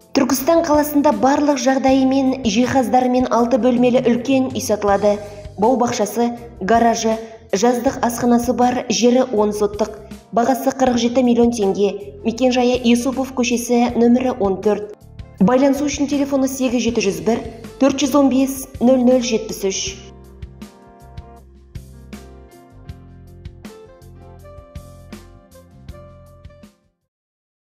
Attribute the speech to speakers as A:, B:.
A: Түркістан қаласында барлық жағдайымен, жиһаздарымен 6 бөлмелі үлкен үй сатылады. Бау-бақшасы, гаражы, жаздық асханасы бар, жері 10 соттық. Бағасы 47 миллион теңге. Мекен-жайы Юсупов көшесі, нөмірі 14. Байланысу үшін телефоны 8701 415 0073.